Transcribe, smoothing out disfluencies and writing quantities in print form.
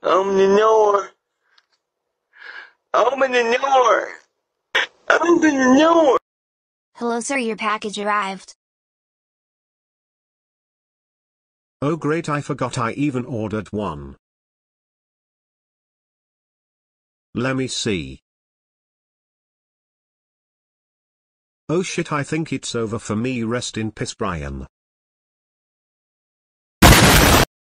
Open the door. Open the door. Open the door. Hello sir, your package arrived. Oh great, I forgot I even ordered one. Let me see. Oh shit, I think it's over for me. Rest in peace, Brian.